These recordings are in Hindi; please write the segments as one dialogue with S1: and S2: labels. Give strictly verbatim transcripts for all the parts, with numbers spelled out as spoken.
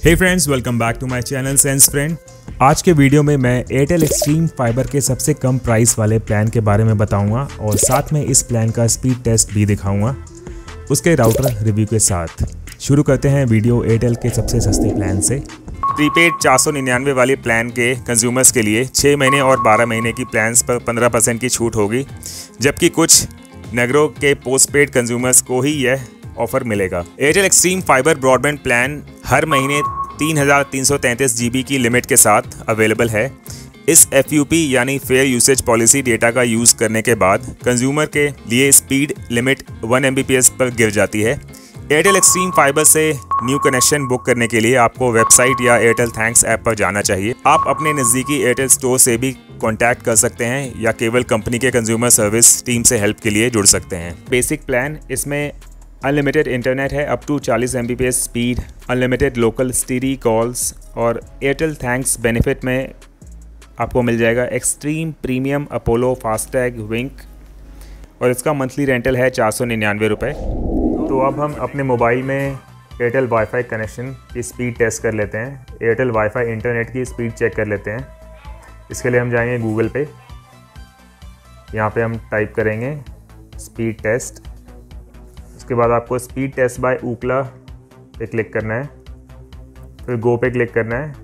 S1: Hey friends, welcome back to my channel sense friend. आज के वीडियो में मैं एयरटेल एक्सट्रीम फाइबर के सबसे कम प्राइस वाले प्लान के बारे में बताऊंगा और साथ में इस प्लान का स्पीड टेस्ट भी दिखाऊंगा उसके राउटर रिव्यू के साथ। शुरू करते हैं वीडियो एयरटेल के सबसे सस्ते प्लान से। प्रीपेड चार सौ निन्यानवे वाले प्लान के कंज्यूमर्स के लिए छः महीने और बारह महीने की प्लान्स पर पंद्रह परसेंट की छूट होगी, जबकि कुछ नेग्रो के पोस्टपेड कंज्यूमर्स को ही यह ऑफर मिलेगा। Airtel Xstream fiber broadband plan हर महीने तीन हज़ार तीन सौ तैंतीस जी बी की लिमिट के साथ अवेलेबल है। इस एफ यू पी यानी फेयर यूसेज पॉलिसी डेटा का यूज़ करने के बाद कंज्यूमर के लिए speed limit one M B P S पर गिर जाती है। एयरटेल एक्सट्रीम फाइबर से न्यू कनेक्शन बुक करने के लिए आपको वेबसाइट या एयरटेल थैंक्स ऐप पर जाना चाहिए। आप अपने नज़दीकी एयरटेल स्टोर से भी कॉन्टैक्ट कर सकते हैं या केवल कंपनी के कंज्यूमर सर्विस टीम से हेल्प के लिए जुड़ सकते हैं। बेसिक प्लान, इसमें अनलिमिटेड इंटरनेट है अप टू चालीस M B P S speed, unlimited local STD calls और एयरटेल थैंक्स बेनिफिट में आपको मिल जाएगा Xstream premium Apollo FASTag Wink और इसका मंथली रेंटल है चार सौ निन्यानवे रुपये। तो अब हम अपने मोबाइल में एयरटेल वाईफाई कनेक्शन की स्पीड टेस्ट कर लेते हैं। एयरटेल वाईफाई इंटरनेट की स्पीड चेक कर लेते हैं। इसके लिए हम जाएंगे गूगल पे, यहाँ पे हम टाइप करेंगे स्पीड टेस्ट। उसके बाद आपको स्पीड टेस्ट बाय ऊकला पे क्लिक करना है, फिर गो पे क्लिक करना है।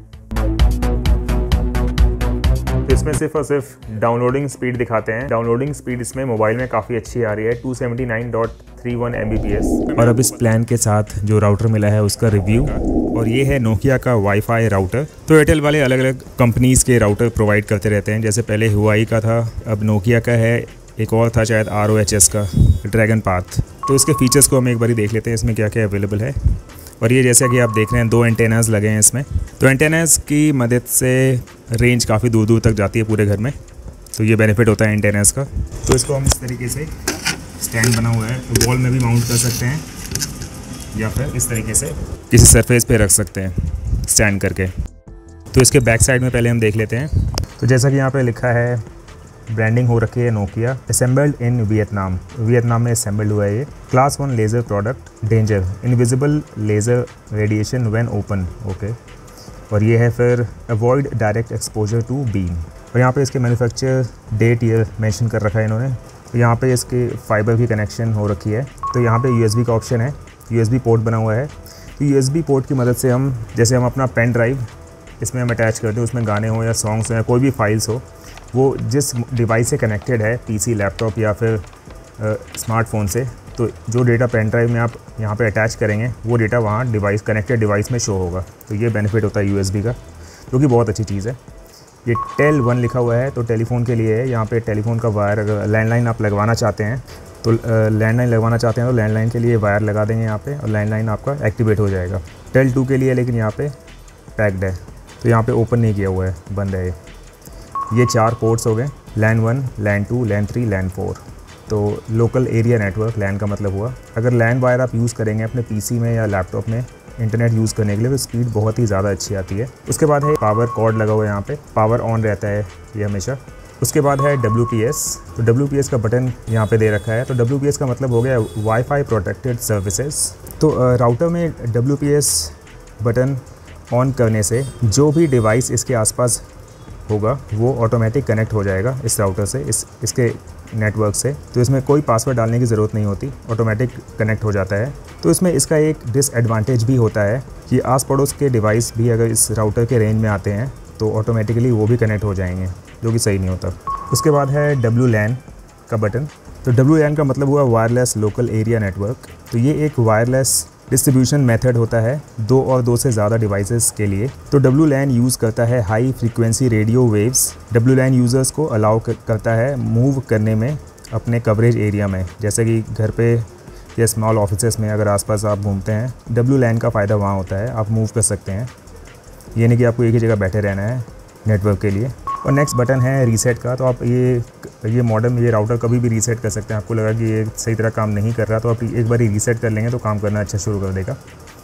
S1: तो इसमें सिर्फ और सिर्फ डाउनलोडिंग स्पीड दिखाते हैं। डाउनलोडिंग स्पीड इसमें मोबाइल में काफ़ी अच्छी आ रही है, two seventy nine point three one M B P S. और अब इस प्लान के साथ जो राउटर मिला है उसका रिव्यू, और ये है नोकिया का वाईफाई राउटर। तो एयरटेल वाले अलग अलग कंपनीज़ के राउटर प्रोवाइड करते रहते हैं, जैसे पहले हुआई का था, अब नोकिया का है, एक और था शायद आर ओ एच एस का, ड्रैगन पाथ। तो इसके फीचर्स को हम एक बारी देख लेते हैं, इसमें क्या क्या अवेलेबल है। और ये जैसा कि आप देख रहे हैं दो एंटेनास लगे हैं इसमें। तो एंटेनास की मदद से रेंज काफ़ी दूर दूर तक जाती है पूरे घर में, तो ये बेनिफिट होता है एंटेनास का। तो इसको हम इस तरीके से स्टैंड बना हुआ है तो वॉल में भी माउंट कर सकते हैं या फिर इस तरीके से किसी सरफेस पे रख सकते हैं स्टैंड करके। तो इसके बैक साइड में पहले हम देख लेते हैं। तो जैसा कि यहाँ पे लिखा है, ब्रांडिंग हो रखी है Nokia, assembled in Vietnam. Vietnam में असेंबल्ड हुआ है ये। Class one laser product, danger, invisible laser radiation when open, okay. और ये है फिर avoid direct exposure to beam. और यहाँ पे इसके मैन्युफैक्चर डेट ईयर मेंशन कर रखा है इन्होंने। तो यहाँ पे इसके फाइबर की कनेक्शन हो रखी है। तो यहाँ पे यू एस बी का ऑप्शन है, यू एस बी पोर्ट बना हुआ है। तो यू एस बी पोर्ट की मदद से हम, जैसे हम अपना पेन ड्राइव इसमें हम अटैच करते हैं, उसमें गाने हो या सॉन्ग्स हो या कोई भी फाइल्स हो, वो जिस डिवाइस से कनेक्टेड है, पीसी, लैपटॉप या फिर स्मार्टफोन से, तो जो डेटा पेन ड्राइव में आप यहाँ पे अटैच करेंगे वो डेटा वहाँ डिवाइस, कनेक्टेड डिवाइस में शो होगा। तो ये बेनिफिट होता है यूएसबी का, जो कि बहुत अच्छी चीज़ है। ये टेल वन लिखा हुआ है तो टेलीफोन के लिए है। यहाँ पे टेलीफोन का वायर, अगर लैंडलाइन आप लगवाना चाहते हैं तो लैंडलाइन लगवाना चाहते हैं तो लैंडलाइन के लिए वायर लगा देंगे यहाँ पे और लैंडलाइन आपका एक्टिवेट हो जाएगा। टेल टू के लिए लेकिन यहाँ पे पैक्ड है, तो यहाँ पे ओपन नहीं किया हुआ है, बंद है। ये चार पोर्ट्स हो गए, LAN one, LAN two, LAN three, LAN four. तो लोकल एरिया नेटवर्क, लैन का मतलब हुआ। अगर लैन वायर आप यूज़ करेंगे अपने पीसी में या लैपटॉप में इंटरनेट यूज़ करने के लिए तो स्पीड बहुत ही ज़्यादा अच्छी आती है। उसके बाद है पावर कॉर्ड लगा हुआ है, यहाँ पे पावर ऑन रहता है ये हमेशा। उसके बाद है डब्ल्यू पी एस। तो डब्ल्यू पी एस का बटन यहाँ पे दे रखा है। तो डब्ल्यू पी एस का मतलब हो गया वाईफाई प्रोटेक्टेड सर्विसेज। तो राउटर में W P S button on करने से जो भी डिवाइस इसके आसपास होगा वो ऑटोमेटिक कनेक्ट हो जाएगा इस राउटर से, इस इसके नेटवर्क से। तो इसमें कोई पासवर्ड डालने की ज़रूरत नहीं होती, ऑटोमेटिक कनेक्ट हो जाता है। तो इसमें इसका एक डिसएडवांटेज भी होता है कि आस पड़ोस के डिवाइस भी अगर इस राउटर के रेंज में आते हैं तो ऑटोमेटिकली वो भी कनेक्ट हो जाएंगे, जो कि सही नहीं होता। उसके बाद है डब्ल्यू लैन का बटन। तो डब्ल्यू लैन का मतलब हुआ वायरलेस लोकल एरिया नेटवर्क। तो ये एक वायरलेस डिस्ट्रीब्यूशन मेथड होता है दो और दो से ज़्यादा डिवाइसेस के लिए। तो डब्ल्यू लैन यूज़ करता है high frequency radio waves. W LAN users को अलाउ करता है मूव करने में अपने कवरेज एरिया में, जैसे कि घर पे या स्मॉल ऑफिसेस में अगर आसपास आप घूमते हैं, डब्ल्यू लैन का फ़ायदा वहाँ होता है, आप मूव कर सकते हैं। ये नहीं कि आपको एक ही जगह बैठे रहना है नेटवर्क के लिए। और नेक्स्ट बटन है रीसेट का। तो आप ये ये मॉडेम, ये राउटर कभी भी रीसेट कर सकते हैं। आपको लगा कि ये सही तरह काम नहीं कर रहा तो आप एक बार रीसेट कर लेंगे तो काम करना अच्छा शुरू कर देगा।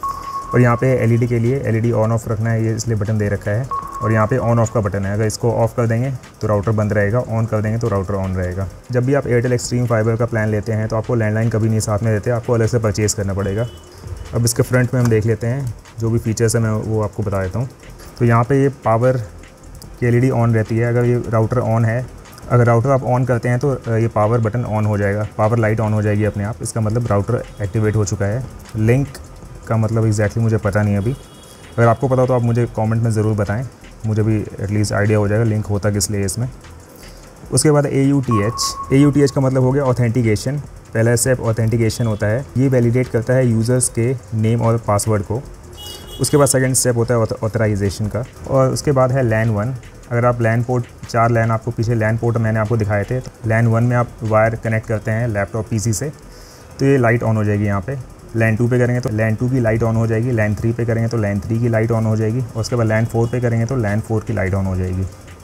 S1: और यहाँ पे एलईडी के लिए एलईडी ऑन ऑफ रखना है, ये इसलिए बटन दे रखा है। और यहाँ पे ऑन ऑफ का बटन है, अगर इसको ऑफ कर देंगे तो राउटर बंद रहेगा, ऑन कर देंगे तो राउटर ऑन रहेगा। जब भी आप एयरटेल एक्सट्रीम फाइबर का प्लान लेते हैं तो आपको लैंडलाइन कभी नहीं साथ में देते, आपको अलग से परचेज़ करना पड़ेगा। अब इसके फ्रंट में हम देख लेते हैं, जो भी फीचर्स है मैं वो आपको बता देता हूँ। तो यहाँ पे ये पावर की एलईडी ऑन रहती है। अगर ये राउटर ऑन है, अगर राउटर आप ऑन करते हैं तो ये पावर बटन ऑन हो जाएगा, पावर लाइट ऑन हो जाएगी अपने आप। इसका मतलब राउटर एक्टिवेट हो चुका है। लिंक का मतलब एग्जैक्टली मुझे पता नहीं अभी, अगर आपको पता हो तो आप मुझे कमेंट में ज़रूर बताएं, मुझे भी एटलीस्ट आइडिया हो जाएगा लिंक होता किस लिए इसमें। उसके बाद A U T H. A U T H का मतलब हो गया ऑथेंटिकेशन। पहला स्टेप ऑथेंटिकेशन होता है, ये वैलिडेट करता है यूज़र्स के नेम और पासवर्ड को। उसके बाद सेकंड स्टेप होता है ऑथराइजेशन का। और उसके बाद है लैन वन। अगर आप लैन पोर्ट, चार लैन आपको पीछे लैन पोर्ट मैंने आपको दिखाए थे, तो लैन वन में आप वायर कनेक्ट करते हैं लैपटॉप पीसी से, तो ये लाइट ऑन हो जाएगी यहाँ पे। लैन टू पे करेंगे तो लैन टू की लाइट ऑन हो जाएगी, लैन थ्री पे करेंगे तो लैन थ्री की लाइट ऑन हो जाएगी, और उसके बाद लैन फोर पे करेंगे तो लैन फोर की लाइट ऑन हो जाएगी।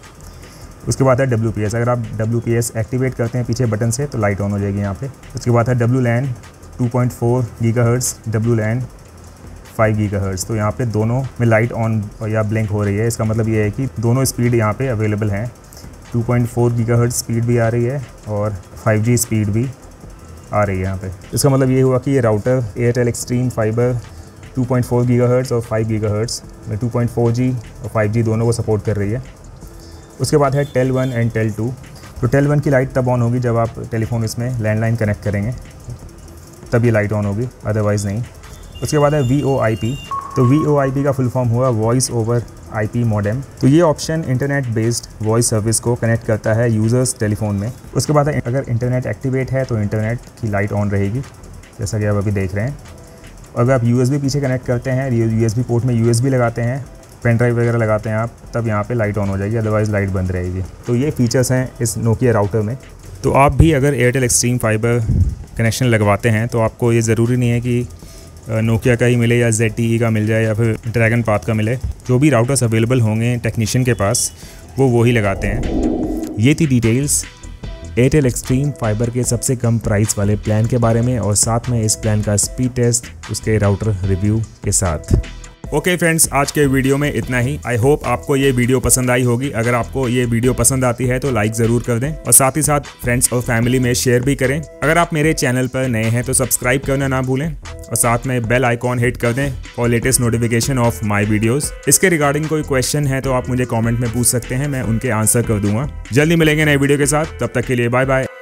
S1: उसके बाद है डब्ल्यू पी एस। अगर आप डब्ल्यू पी एस एक्टिवेट करते हैं पीछे बटन से तो लाइट ऑन हो जाएगी यहाँ पे। उसके बाद है W LAN two point four gigahertz, W LAN five gigahertz. तो यहाँ पे दोनों में लाइट ऑन या ब्लिंक हो रही है। इसका मतलब ये है कि दोनों स्पीड यहाँ पे अवेलेबल हैं। Two point four gigahertz speed भी आ रही है और फाइव जी स्पीड भी आ रही है यहाँ पे। इसका मतलब ये हुआ कि ये router Airtel Xstream fiber two point four gigahertz और फाइव गीगाहर्ट्ज़ में टू पॉइंट फोर जी और फाइव जी दोनों को सपोर्ट कर रही है। उसके बाद है tel one and tel two. तो टेल वन की लाइट तब ऑन होगी जब आप टेलीफोन इसमें लैंडलाइन कनेक्ट करेंगे, तब ये लाइट ऑन होगी, अदरवाइज़ नहीं। उसके बाद है वी ओ आई पी। तो वी ओ आई पी का फुल फॉर्म हुआ voice over I P modem. तो ये option internet based voice service को कनेक्ट करता है यूज़र्स टेलीफोन में। उसके बाद है अगर इंटरनेट एक्टिवेट है तो इंटरनेट की लाइट ऑन रहेगी, जैसा कि आप अभी देख रहे हैं। अगर आप यू एस बी पीछे कनेक्ट करते हैं, यू एस बी पोर्ट में यू एस बी लगाते हैं, पेन ड्राइव वगैरह लगाते हैं आप, तब यहाँ पे लाइट ऑन हो जाएगी, अदरवाइज़ लाइट बंद रहेगी। तो ये फीचर्स हैं इस नोकिया राउटर में। तो आप भी अगर एयरटेल एक्सट्रीम फाइबर कनेक्शन लगवाते हैं तो आपको ये ज़रूरी नहीं है कि नोकिया का ही मिले या जेड टी ई का मिल जाए या फिर ड्रैगन पाथ का मिले। जो भी राउटर्स अवेलेबल होंगे टेक्नीशियन के पास वो वही लगाते हैं। ये थी डिटेल्स एयरटेल एक्सट्रीम फाइबर के सबसे कम प्राइस वाले प्लान के बारे में, और साथ में इस प्लान का स्पीड टेस्ट उसके राउटर रिव्यू के साथ। ओके फ्रेंड्स, आज के वीडियो में इतना ही। आई होप आपको ये वीडियो पसंद आई होगी। अगर आपको ये वीडियो पसंद आती है तो लाइक ज़रूर कर दें और साथ ही साथ फ्रेंड्स और फैमिली में शेयर भी करें। अगर आप मेरे चैनल पर नए हैं तो सब्सक्राइब करना ना भूलें और साथ में बेल आइकॉन हिट कर दें और latest notification of my videos. इसके रिगार्डिंग कोई क्वेश्चन है तो आप मुझे कमेंट में पूछ सकते हैं, मैं उनके आंसर कर दूंगा। जल्दी मिलेंगे नए वीडियो के साथ, तब तक के लिए बाय बाय।